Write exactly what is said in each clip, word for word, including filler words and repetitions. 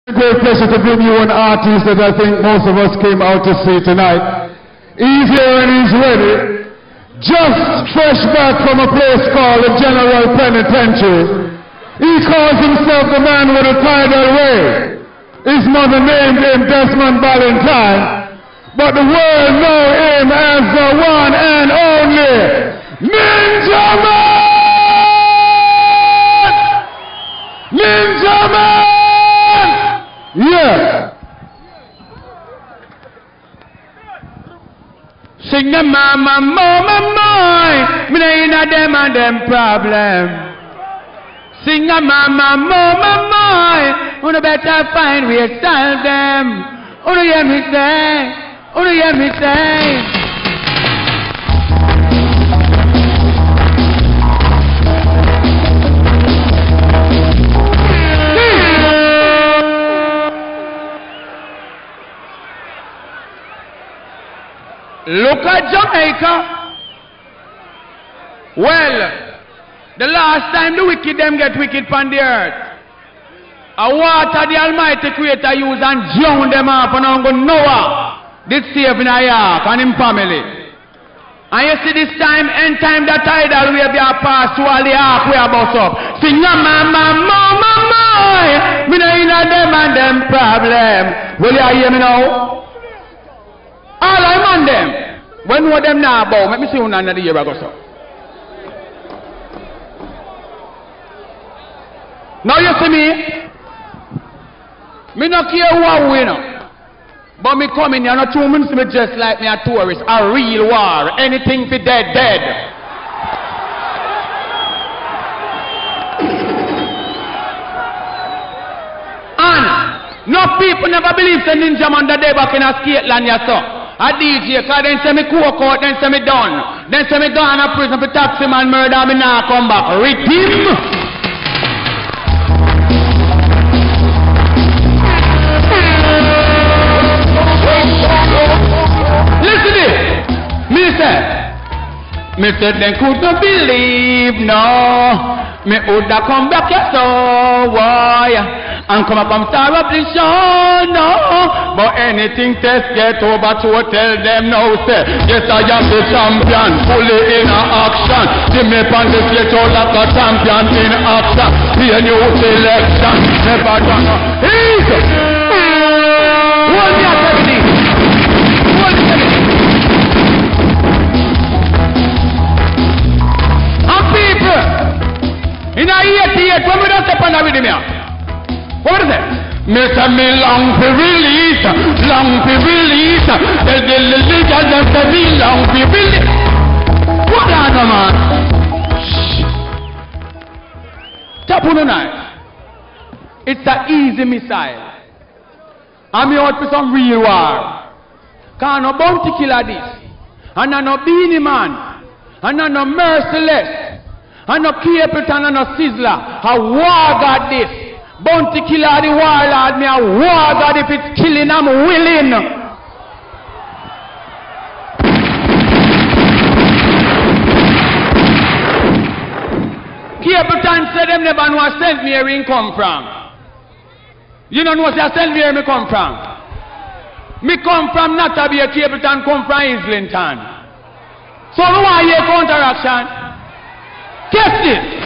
Great pleasure to bring you an artist that I think most of us came out to see tonight. He's here and he's ready. Just fresh back from a place called the General Penitentiary. He calls himself the man with a tidal wave. His mother named him Desmond Valentine, but the world know him as the one and only Ninja Man! Ninja Man! Yeah. Sing the mama, mama, my, me ain't a them and them problem. Sing the mama, mama, my, you better find ways to solve them. You hear me say, you hear me say. Look at Jamaica. Well, the last time the wicked them get wicked upon the earth, a water the Almighty Creator use and drown them off, and I'm going Noah did save in a York and him family. And you see this time, end time the tidal wave be a pass to all the ark we are bust up. Sing a mama, mama, my, me no in a them and them problem. Will you hear me now? All I'm on them. When one of them now bow, let me see one another year ago so. Now you see me? Me not care who I win. But me come in here, not two minutes me dress like me a tourist. A real war. Anything for dead, dead. And no people never believe the Ninja Man that they back in a skate land ya so. A D J, cause then say me coke out, then say me done. Then say me gone to prison for taxi man murder, me now come back. Rip him! Listen to this. Me say, me said they couldn't believe, no. Me woulda come back here so, why? And come up and start up the show, no. But anything test get over to tell them no, say. Yes, I am the champion, fully in action. See me on the stage all like a champion in action. See a new selection, never done. Easy! Hold me up, everything. Hold me up. And people, in a eighty-eight, when we don't step on the rhythm here. What is it? Mister Me long to release, long to release. Tell the little girl that say me long to release. What are the man? Shh. Tap on the knife. It's an easy missile. I'm out for some real war. Cause no bounty killer this. And no beanie man. And no merciless. And no Capleton and no Sizzler. A war got this. Bounty killer the warlord, me a war god. If it's killing, I'm willing. Capleton said them never know where Saint Mary come from. You don't know where Saint Mary me come from. Me come from Natabia, Capleton come from Islington. So who are your counteraction? Guess this.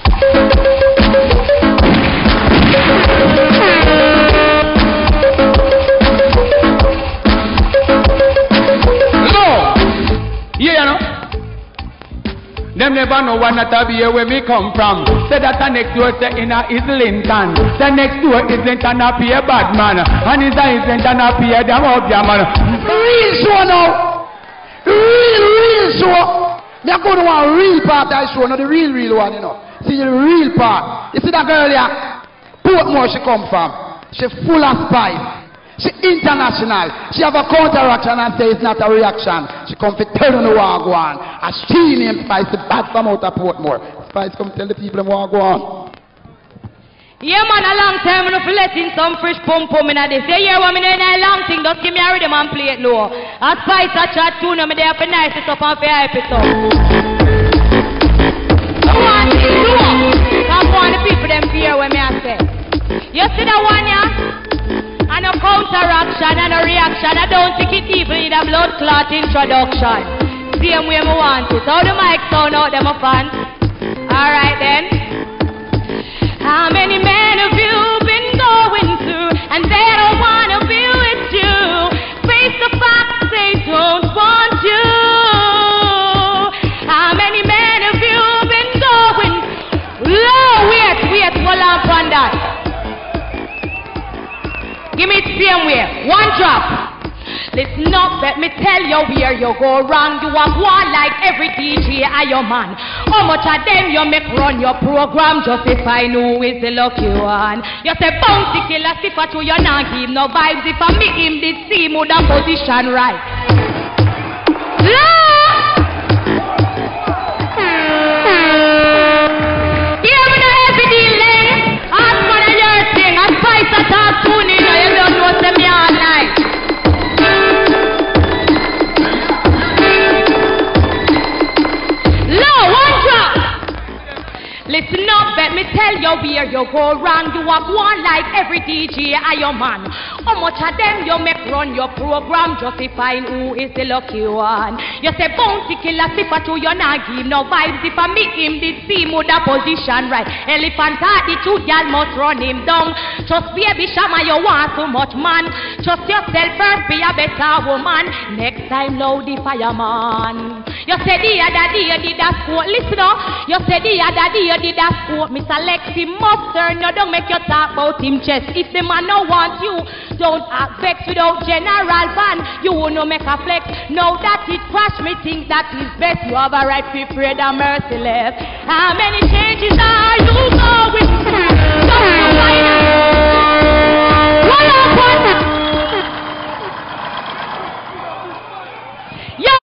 Yeah, you know. Them never know what not be where me come from. Say that the next door say in a Islington. The next door Islington a be a bad man. And is a Islington a be a damn out there man. Real show now. Real, real show. Me a go to one real part of the show, not the real, real one, you know. See the real part. You see that girl here? Portmore she come from. She full of spice. She international. She have a counteraction and say it's not a reaction. She come to tell them the war go on. And she named Spice the bad from out of Portmore. Spice come tell the people the war go on. Yeah man, a long time I'm letting some fresh pump pump in this. Yeah, yeah, what I mean, a long thing, just give me a rhythm and play it low. A Spice a chat tune, I'm there for nice it up and for hype it up. Come on, do it. Come on, the people them fear when me I say. You see that one, yeah? blood clot introduction. Same way me want it. How the mic sound out them a fans? Alright then. How many men have you been going through and they don't wanna be with you? Face the fact they don't want you. How many men have you been going? Low, wait, wait, hold on on that. Give me the same way. One drop. Listen up, let me tell you where you go wrong. You are one like every D J and your man. How much of them you make run your program just if I know is the lucky one? You say bounty killer, if I to you not give no vibes. If I make him this team with a position right. Hear me the heavy delay. Ask one of your thing. I spice a talk tune in you. You don't know say me all night. Listen up, let me tell you where you go wrong. You are one like every D J and your man. How much of them you make run your program justifying who is the lucky one? You say bounty killer, if I to you not give no vibes. If I make him this team with a position right. Elephant at the two y'all must run him down. Just baby Shama, you want so much man. Trust yourself first, be a better woman. Next time loud the fireman. You say the other day you did that quote. Listen up. You say the other day you did that quote. Mister Lexi must turn. You don't make you talk about him chest. If the man no want you, don't act vex without general ban. You will no make a flex. Now that it crash me think that is best. You have a right to be afraid and merciless. How many changes are you going